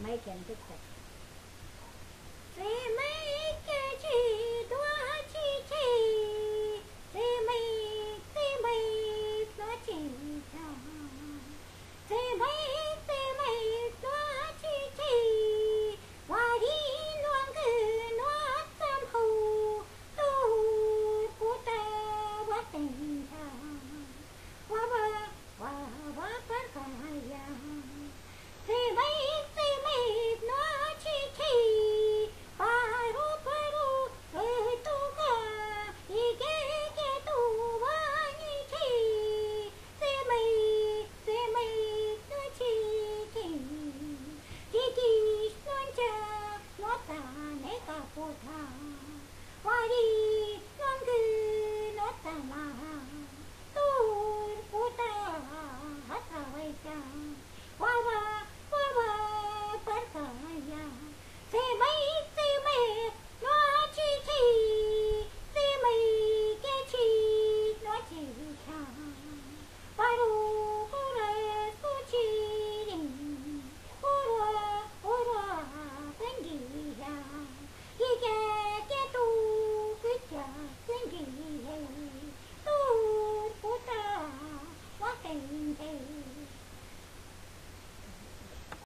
mấy kiện tích cực thế mấy cái chi đua chi chi thế mấy đua chi cha thế mấy đua chi chi và đi luôn cứ nó tâm hù tu của ta quá tình cha quá phát khai ya thế mấy nó chi chi paru tu ca y ke tu ba ni chi thế mấy nó chi chi non cha nó ta ne ka po tha wa đi non cứ nó ta ma tu pu ta hát ta vai cha